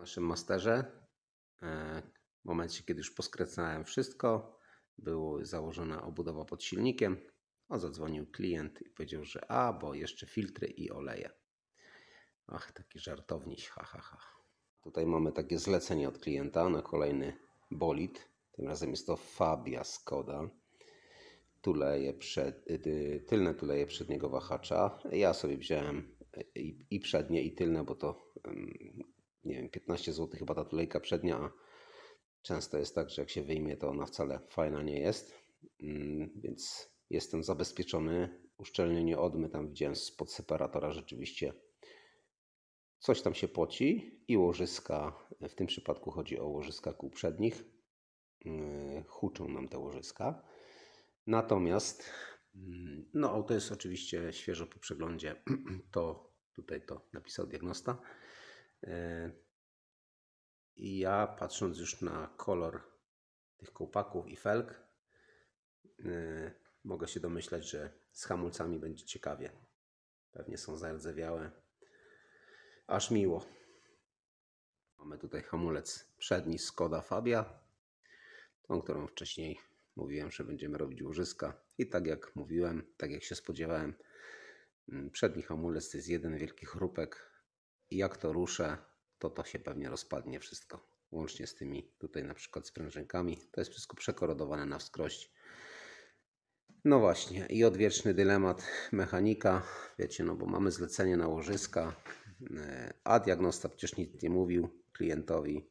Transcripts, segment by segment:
naszym masterze. W momencie, kiedy już poskracałem wszystko, była założona obudowa pod silnikiem. Zadzwonił klient i powiedział, że bo jeszcze filtry i oleje. Ach, taki żartowniś, ha, ha, ha. Tutaj mamy takie zlecenie od klienta na kolejny bolid. Tym razem jest to Fabia Skoda. Tylne tuleje przedniego wahacza. Ja sobie wziąłem i przednie, i tylne, bo to nie wiem, 15 zł chyba ta tulejka przednia, a często jest tak, że jak się wyjmie, to ona wcale fajna nie jest. Więc jestem zabezpieczony. Uszczelnienie odmy tam widziałem spod separatora, rzeczywiście coś tam się poci i łożyska, w tym przypadku chodzi o łożyska kół przednich, huczą nam te łożyska. Natomiast auto jest oczywiście świeżo po przeglądzie, tutaj to napisał diagnosta. I ja, patrząc już na kolor tych kołpaków i felg, mogę się domyślać, że z hamulcami będzie ciekawie. Pewnie są zardzewiałe. Aż miło. Mamy tutaj hamulec przedni Skoda Fabia. Tą, którą wcześniej mówiłem, że będziemy robić łożyska. I tak jak mówiłem, tak jak się spodziewałem, przedni hamulec to jest jeden wielki chrupek. I jak to ruszę, to się pewnie rozpadnie wszystko. Łącznie z tymi tutaj na przykład sprężynkami. To jest wszystko przekorodowane na wskroś. No właśnie, i odwieczny dylemat mechanika. Wiecie, bo mamy zlecenie na łożyska, a diagnosta przecież nic nie mówił klientowi.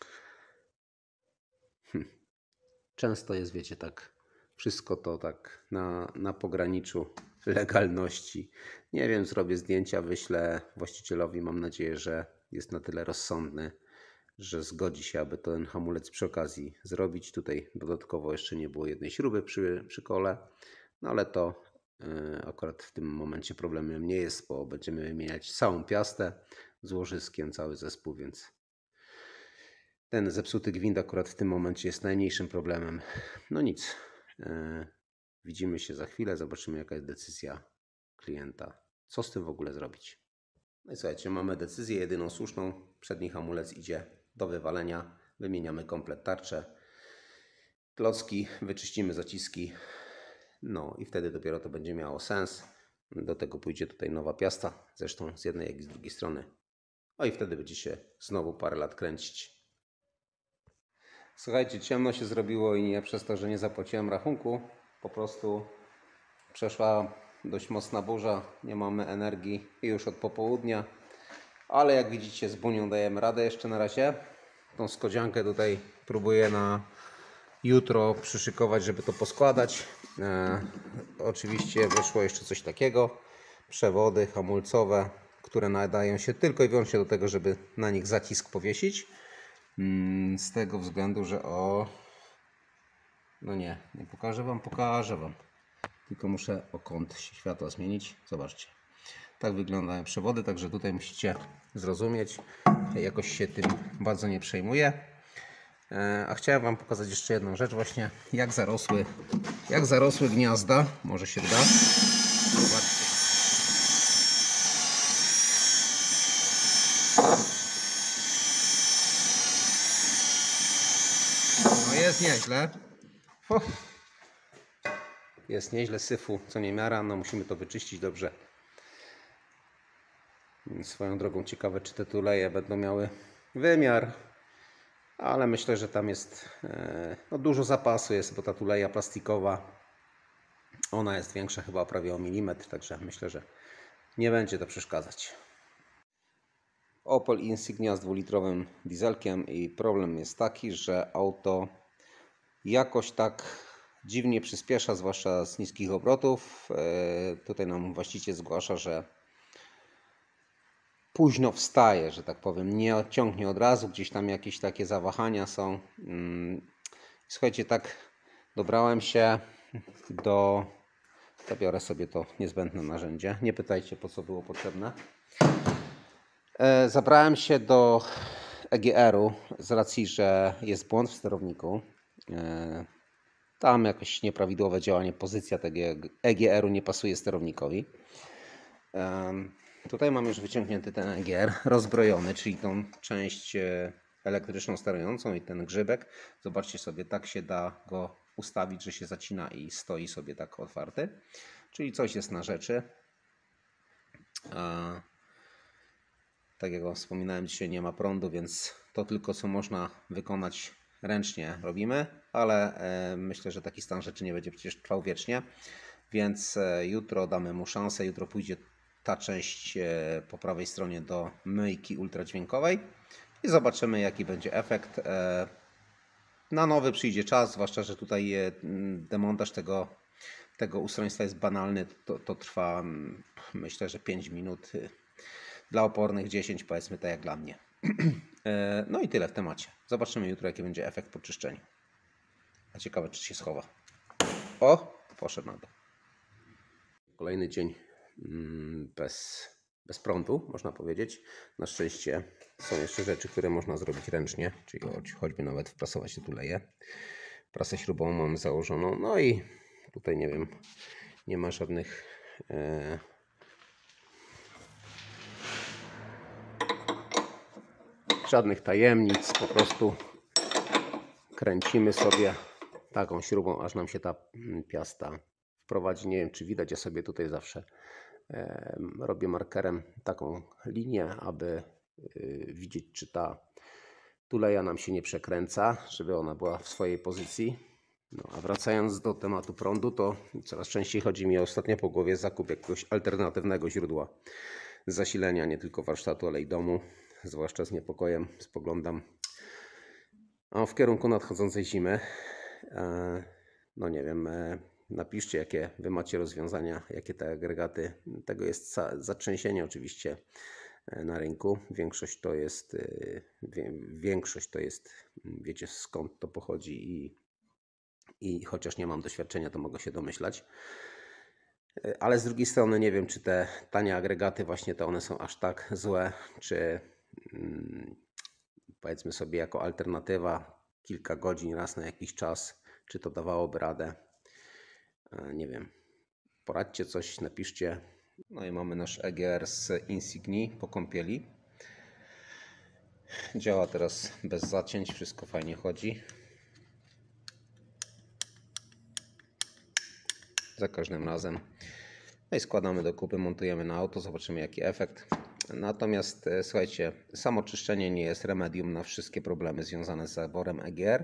Często jest, wiecie, tak, wszystko to tak na pograniczu legalności. Nie wiem, zrobię zdjęcia, wyślę właścicielowi. Mam nadzieję, że jest na tyle rozsądny, że zgodzi się, aby ten hamulec przy okazji zrobić. Tutaj dodatkowo jeszcze nie było jednej śruby przy kole, ale to akurat w tym momencie problemem nie jest, bo będziemy wymieniać całą piastę z łożyskiem, cały zespół, więc ten zepsuty gwint akurat w tym momencie jest najmniejszym problemem. No nic, widzimy się za chwilę, zobaczymy, jaka jest decyzja klienta, co z tym w ogóle zrobić. No i słuchajcie, mamy decyzję jedyną słuszną. Przedni hamulec idzie do wywalenia. Wymieniamy komplet tarczę. Klocki, wyczyścimy zaciski. No i wtedy dopiero to będzie miało sens. Do tego pójdzie tutaj nowa piasta. Zresztą z jednej, jak i z drugiej strony. I wtedy będzie się znowu parę lat kręcić. Słuchajcie, ciemno się zrobiło i nie przez to, że nie zapłaciłem rachunku. Po prostu przeszła dość mocna burza, nie mamy energii już od popołudnia, ale jak widzicie, z bunią dajemy radę jeszcze na razie. Tą skodziankę tutaj próbuję na jutro przyszykować, żeby to poskładać. Oczywiście wyszło jeszcze coś takiego, przewody hamulcowe, które nadają się tylko i wyłącznie do tego, żeby na nich zacisk powiesić. Z tego względu, że no nie pokażę wam. Tylko muszę o kąt światła zmienić. Zobaczcie. Tak wyglądają przewody, także tutaj musicie zrozumieć. Jakoś się tym bardzo nie przejmuję. A chciałem wam pokazać jeszcze jedną rzecz właśnie. Jak zarosły gniazda. Może się da. Zobaczcie. No jest nieźle. Jest nieźle, syfu co niemiara, musimy to wyczyścić dobrze. Swoją drogą ciekawe, czy te tuleje będą miały wymiar, ale myślę, że tam jest dużo zapasu jest, bo ta tuleja plastikowa, ona jest większa chyba prawie o milimetr, także myślę, że nie będzie to przeszkadzać. Opel Insignia z 2-litrowym dieselkiem i problem jest taki, że auto jakoś tak dziwnie przyspiesza, zwłaszcza z niskich obrotów. Tutaj nam właściciel zgłasza, że późno wstaje, że tak powiem, nie odciągnie od razu, gdzieś tam jakieś takie zawahania są. Słuchajcie, tak dobrałem się zabiorę sobie to niezbędne narzędzie, nie pytajcie, po co było potrzebne. Zabrałem się do EGR-u z racji, że jest błąd w sterowniku. Tam jakoś nieprawidłowe działanie, pozycja tego EGR-u nie pasuje sterownikowi. Tutaj mam już wyciągnięty ten EGR rozbrojony, czyli tą część elektryczną sterującą i ten grzybek. Zobaczcie sobie, tak się da go ustawić, że się zacina i stoi sobie tak otwarty. Czyli coś jest na rzeczy. Tak jak wspominałem, dzisiaj nie ma prądu, więc to tylko co można wykonać ręcznie robimy, ale myślę, że taki stan rzeczy nie będzie przecież trwał wiecznie, więc jutro damy mu szansę. Jutro pójdzie ta część po prawej stronie do myjki ultradźwiękowej i zobaczymy, jaki będzie efekt. Na nowy przyjdzie czas, zwłaszcza że tutaj demontaż tego ustrojstwa jest banalny. To trwa, myślę, że 5 minut. Dla opornych 10, powiedzmy, tak jak dla mnie. No i tyle w temacie. Zobaczymy jutro, jaki będzie efekt po czyszczeniu. A ciekawe, czy się schowa. O, poszedł na dół. Kolejny dzień bez prądu, można powiedzieć. Na szczęście są jeszcze rzeczy, które można zrobić ręcznie, czyli choćby nawet wprasować się tu leje. Prasę śrubową mamy założoną. No i tutaj nie wiem, nie ma żadnych tajemnic, po prostu kręcimy sobie taką śrubą, aż nam się ta piasta wprowadzi. Nie wiem, czy widać, ja sobie tutaj zawsze robię markerem taką linię, aby widzieć, czy ta tuleja nam się nie przekręca, żeby ona była w swojej pozycji. No, a wracając do tematu prądu, to coraz częściej chodzi mi ostatnio po głowie zakup jakiegoś alternatywnego źródła zasilenia, nie tylko warsztatu, ale i domu. Zwłaszcza z niepokojem spoglądam w kierunku nadchodzącej zimy. No nie wiem, napiszcie, jakie Wy macie rozwiązania, jakie te agregaty. Tego jest zatrzęsienie oczywiście na rynku. Większość to jest, wiecie skąd to pochodzi i chociaż nie mam doświadczenia, to mogę się domyślać. Ale z drugiej strony nie wiem, czy te tanie agregaty właśnie to one są aż tak złe, czy powiedzmy sobie jako alternatywa kilka godzin raz na jakiś czas, czy to dawałoby radę. Nie wiem. Poradźcie coś, napiszcie. No i mamy nasz EGR z Insignii po kąpieli. Działa teraz bez zacięć, wszystko fajnie chodzi. Za każdym razem. No i składamy do kupy, montujemy na auto, zobaczymy jaki efekt. Natomiast słuchajcie, samo czyszczenie nie jest remedium na wszystkie problemy związane z zaworem EGR.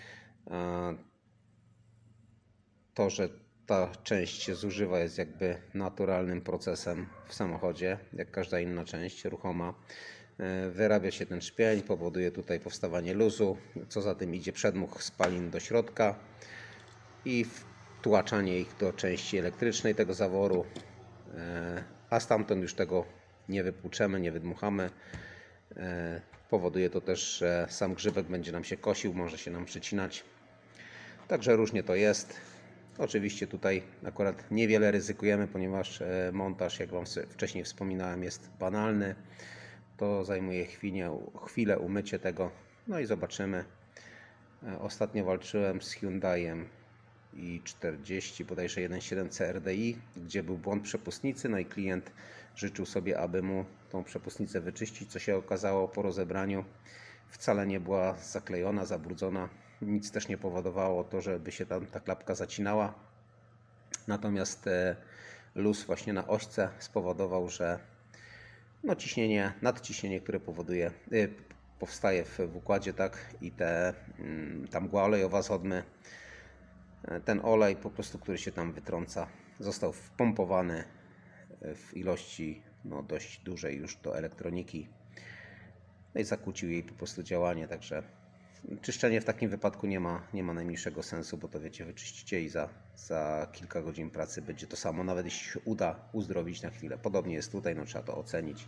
To, że ta część się zużywa, jest jakby naturalnym procesem w samochodzie, jak każda inna część ruchoma. Wyrabia się ten szpień, powoduje tutaj powstawanie luzu, co za tym idzie przedmuch spalin do środka i wtłaczanie ich do części elektrycznej tego zaworu, a stamtąd już tego nie wypłuczemy, nie wydmuchamy. Powoduje to też, że sam grzybek będzie nam się kosił, może się nam przecinać. Także różnie to jest. Oczywiście tutaj akurat niewiele ryzykujemy, ponieważ montaż, jak Wam wcześniej wspominałem, jest banalny. To zajmuje chwilę umycie tego. No i zobaczymy. Ostatnio walczyłem z Hyundaiem i40, bodajże 1.7 CRDI, gdzie był błąd przepustnicy, no i klient życzył sobie, aby mu tą przepustnicę wyczyścić, co się okazało po rozebraniu wcale nie była zaklejona, zabrudzona, nic też nie powodowało to, żeby się tam ta klapka zacinała, natomiast luz właśnie na ośce spowodował, że no nadciśnienie, które powstaje w układzie, tak, i ta mgła olejowa z odmy, ten olej po prostu, który się tam wytrąca, został wpompowany w ilości dość dużej już do elektroniki, no i zakłócił jej po prostu działanie. Także czyszczenie w takim wypadku nie ma najmniejszego sensu, bo to wiecie, wyczyścicie i za kilka godzin pracy będzie to samo, nawet jeśli się uda uzdrowić na chwilę. Podobnie jest tutaj, no trzeba to ocenić.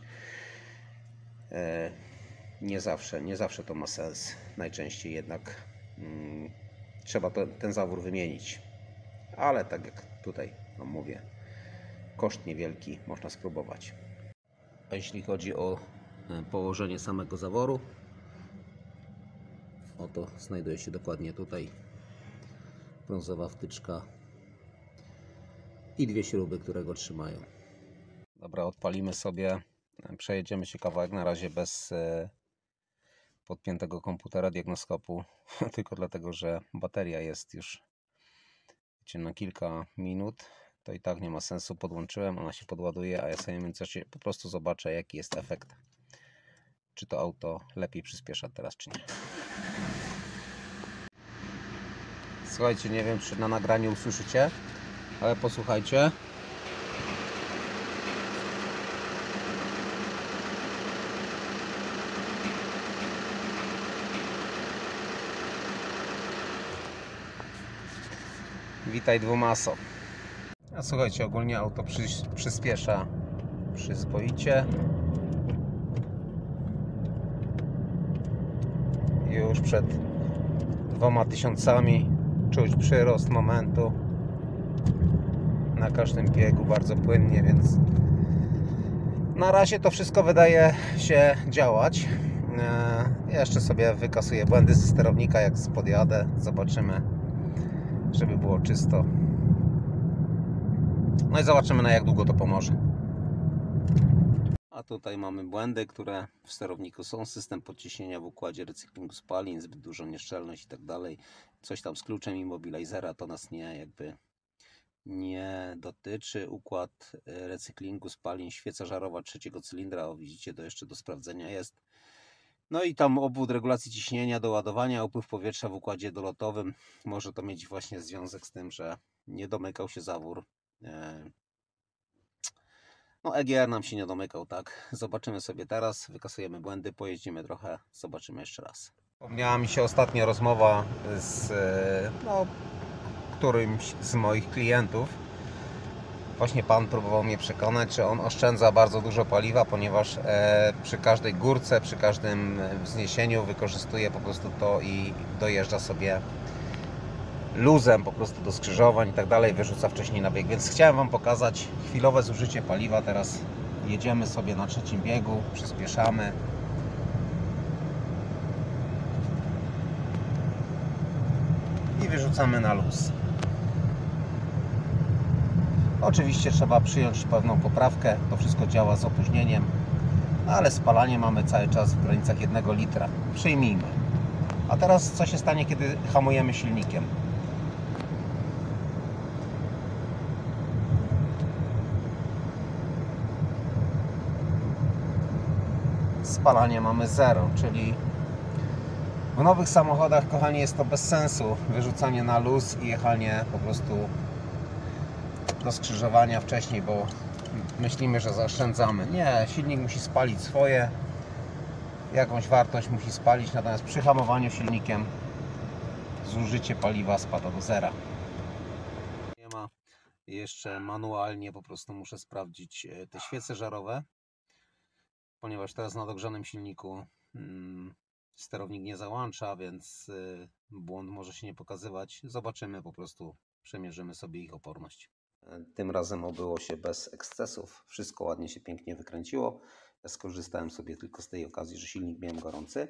Nie zawsze to ma sens. Najczęściej jednak trzeba ten zawór wymienić. Ale tak jak tutaj mówię, koszt niewielki, można spróbować. A jeśli chodzi o położenie samego zaworu, oto znajduje się dokładnie tutaj brązowa wtyczka i dwie śruby, które go trzymają. Dobra, odpalimy sobie, przejedziemy się kawałek na razie bez podpiętego komputera diagnoskopu, tylko dlatego, że bateria jest już na kilka minut, to i tak nie ma sensu. Podłączyłem, ona się podładuje, a ja sobie w międzyczasie po prostu zobaczę, jaki jest efekt. Czy to auto lepiej przyspiesza teraz, czy nie. Słuchajcie, nie wiem, czy na nagraniu usłyszycie, ale posłuchajcie. Witaj dwumaso. A słuchajcie, ogólnie auto przyspiesza przyzwoicie. Już przed 2000 czuć przyrost momentu na każdym biegu bardzo płynnie, więc na razie to wszystko wydaje się działać. Jeszcze sobie wykasuję błędy ze sterownika, jak podjadę, zobaczymy, żeby było czysto. No i zobaczymy, na jak długo to pomoże. A tutaj mamy błędy, które w sterowniku są. System podciśnienia w układzie recyklingu spalin, zbyt dużą nieszczelność i tak dalej. Coś tam z kluczem immobilizera, to nas nie dotyczy. Układ recyklingu spalin, świeca żarowa trzeciego cylindra, o widzicie, to jeszcze do sprawdzenia jest. No i tam obwód regulacji ciśnienia do ładowania, upływ powietrza w układzie dolotowym. Może to mieć właśnie związek z tym, że nie domykał się zawór. No EGR nam się nie domykał, tak? Zobaczymy sobie teraz, wykasujemy błędy, pojeździmy trochę, zobaczymy jeszcze raz. Wspomniała mi się ostatnia rozmowa z którymś z moich klientów. Właśnie pan próbował mnie przekonać, że on oszczędza bardzo dużo paliwa, ponieważ przy każdej górce, przy każdym wzniesieniu wykorzystuje po prostu to i dojeżdża sobie luzem po prostu do skrzyżowań i tak dalej, wyrzuca wcześniej na bieg. Więc chciałem wam pokazać chwilowe zużycie paliwa. Teraz jedziemy sobie na trzecim biegu, przyspieszamy. I wyrzucamy na luz. Oczywiście trzeba przyjąć pewną poprawkę, to wszystko działa z opóźnieniem, ale spalanie mamy cały czas w granicach 1 litra. Przyjmijmy. A teraz co się stanie, kiedy hamujemy silnikiem? Spalanie mamy 0, czyli w nowych samochodach, kochani, jest to bez sensu. Wyrzucanie na luz i jechanie po prostu do skrzyżowania wcześniej, bo myślimy, że zaoszczędzamy. Nie, silnik musi spalić swoje, jakąś wartość musi spalić, natomiast przy hamowaniu silnikiem zużycie paliwa spada do 0. Nie ma jeszcze manualnie, po prostu muszę sprawdzić te świece żarowe, ponieważ teraz na dogrzanym silniku sterownik nie załącza, więc błąd może się nie pokazywać. Zobaczymy, po prostu przemierzymy sobie ich oporność. Tym razem obyło się bez ekscesów. Wszystko ładnie się pięknie wykręciło. Ja skorzystałem sobie tylko z tej okazji, że silnik miałem gorący.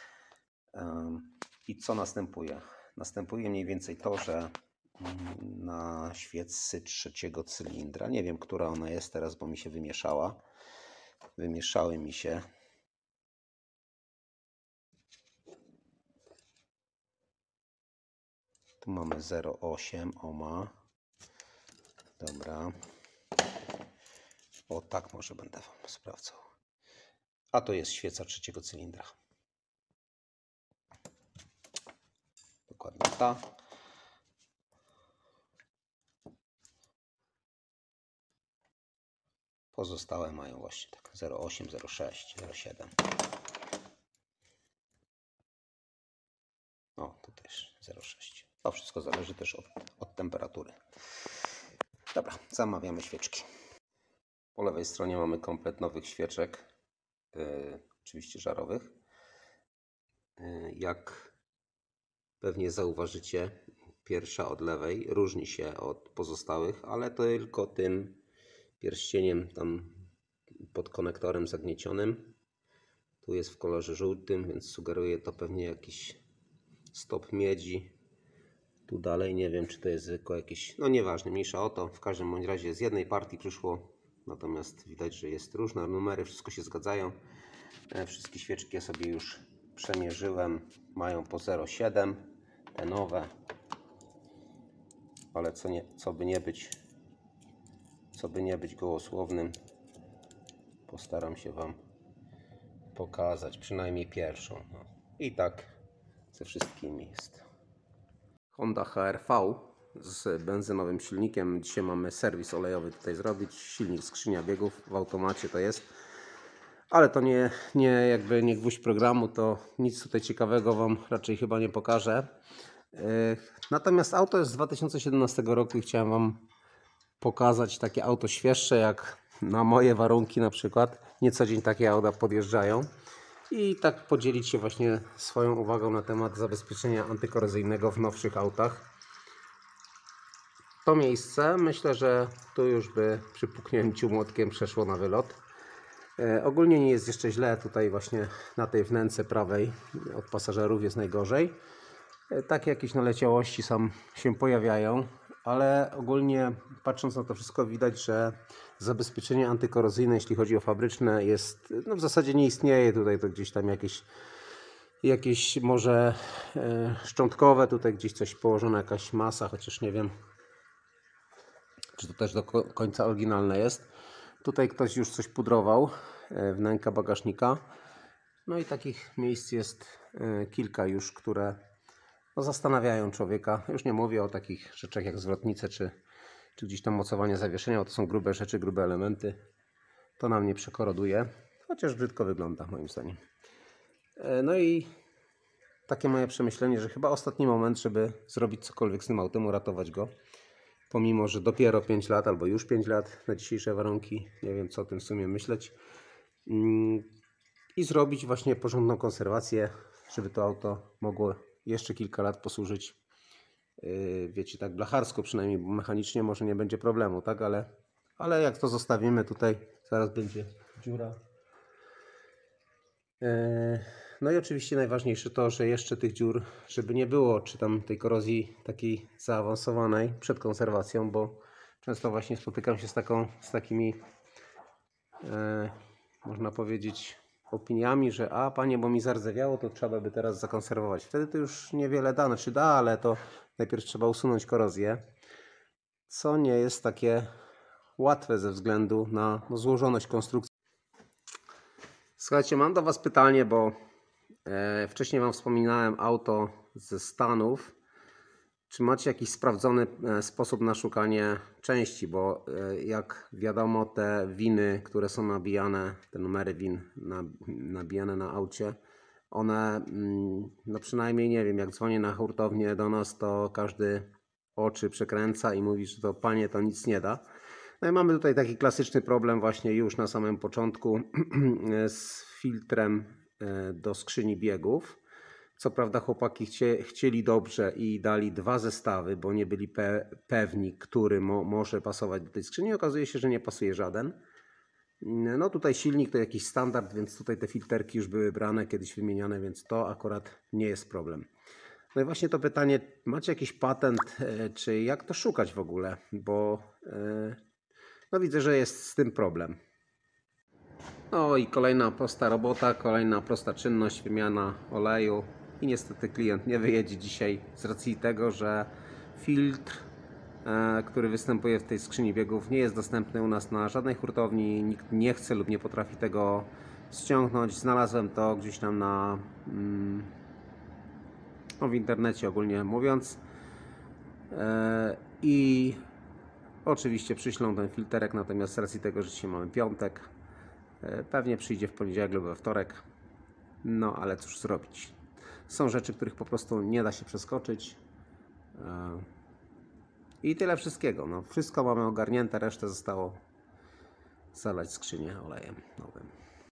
I co następuje? Następuje mniej więcej to, że na świecy trzeciego cylindra, nie wiem, która ona jest teraz, bo mi się wymieszała. Wymieszały mi się. Tu mamy 0,8 ohma. Dobra. O, tak może będę wam sprawdzał. A to jest świeca trzeciego cylindra. Dokładnie ta. Pozostałe mają właśnie tak 0,8, 0,6, 0,7. O, tu też 0,6. To wszystko zależy też od temperatury. Dobra, zamawiamy świeczki. Po lewej stronie mamy komplet nowych świeczek, oczywiście żarowych. Jak pewnie zauważycie, pierwsza od lewej różni się od pozostałych, ale to tylko tym pierścieniem tam pod konektorem zagniecionym. Tu jest w kolorze żółtym, więc sugeruje to pewnie jakiś stop miedzi. Tu dalej nie wiem, czy to jest zwykłe jakieś, no nieważne, mniejsza o to. W każdym bądź razie z jednej partii przyszło natomiast widać, że jest różne numery, wszystko się zgadzają. Wszystkie świeczki ja sobie już przemierzyłem, mają po 0,7, te nowe, ale co by nie być gołosłownym, postaram się Wam pokazać przynajmniej pierwszą. No. I tak ze wszystkimi jest. Honda HR-V z benzynowym silnikiem. Dzisiaj mamy serwis olejowy tutaj zrobić. Silnik, skrzynia biegów w automacie to jest. Ale to nie gwóźdź programu, to nic tutaj ciekawego Wam raczej chyba nie pokażę. Natomiast auto jest z 2017 roku i chciałem Wam pokazać takie auto świeższe, jak na moje warunki na przykład. Nie co dzień takie auta podjeżdżają. I tak podzielić się właśnie swoją uwagą na temat zabezpieczenia antykorozyjnego w nowszych autach. To miejsce myślę, że tu już by przy puknięciu młotkiem przeszło na wylot. Ogólnie nie jest jeszcze źle, tutaj właśnie na tej wnęce prawej od pasażerów jest najgorzej. Takie jakieś naleciałości się pojawiają, ale ogólnie patrząc na to wszystko widać, że zabezpieczenie antykorozyjne, jeśli chodzi o fabryczne, jest, no w zasadzie nie istnieje. Tutaj to gdzieś tam jakieś może szczątkowe, tutaj gdzieś coś położona, jakaś masa, chociaż nie wiem, czy to też do końca oryginalne jest. Tutaj ktoś już coś pudrował, wnęka bagażnika. No i takich miejsc jest kilka już, które no, zastanawiają człowieka. Już nie mówię o takich rzeczach jak zwrotnice, czy gdzieś tam mocowanie zawieszenia, bo to są grube rzeczy, grube elementy. To nam nie przekoroduje, chociaż brzydko wygląda moim zdaniem. No i takie moje przemyślenie, że chyba ostatni moment, żeby zrobić cokolwiek z tym autem, uratować go. Pomimo, że dopiero 5 lat albo już 5 lat na dzisiejsze warunki, nie wiem co o tym w sumie myśleć. I zrobić właśnie porządną konserwację, żeby to auto mogło jeszcze kilka lat posłużyć, wiecie, tak blacharsko przynajmniej, bo mechanicznie może nie będzie problemu, tak, ale jak to zostawimy tutaj, zaraz będzie dziura. No i oczywiście najważniejsze to, że jeszcze tych dziur, żeby nie było, czy tam tej korozji takiej zaawansowanej przed konserwacją, bo często właśnie spotykam się z takimi, można powiedzieć, opiniami, że panie, bo mi zardzewiało, to trzeba by teraz zakonserwować. Wtedy to już niewiele da, znaczy da, ale to najpierw trzeba usunąć korozję, co nie jest takie łatwe ze względu na złożoność konstrukcji. Słuchajcie, mam do Was pytanie, bo wcześniej Wam wspominałem auto ze Stanów. Czy macie jakiś sprawdzony sposób na szukanie części? Bo jak wiadomo, te winy, które są nabijane, te numery win nabijane na aucie, one, no przynajmniej nie wiem, jak dzwonię na hurtownię do nas, to każdy oczy przekręca i mówi, że to panie, to nic nie da. No i mamy tutaj taki klasyczny problem właśnie już na samym początku z filtrem do skrzyni biegów. Co prawda chłopaki chcieli dobrze i dali 2 zestawy, bo nie byli pewni, który może pasować do tej skrzyni. Okazuje się, że nie pasuje żaden. No tutaj silnik to jakiś standard, więc tutaj te filterki już były brane, kiedyś wymieniane, więc to akurat nie jest problem. No i właśnie to pytanie, macie jakiś patent, czy jak to szukać w ogóle, bo no widzę, że jest z tym problem. No i kolejna prosta robota, kolejna prosta czynność, wymiana oleju. I niestety klient nie wyjedzie dzisiaj z racji tego, że filtr, który występuje w tej skrzyni biegów, nie jest dostępny u nas na żadnej hurtowni. Nikt nie chce lub nie potrafi tego ściągnąć. Znalazłem to gdzieś tam w internecie ogólnie mówiąc. I oczywiście przyślą ten filterek, natomiast z racji tego, że dzisiaj mamy piątek, pewnie przyjdzie w poniedziałek lub we wtorek. No ale cóż zrobić. Są rzeczy, których po prostu nie da się przeskoczyć. I tyle wszystkiego. No, wszystko mamy ogarnięte, resztę zostało zalać skrzynię olejem nowym.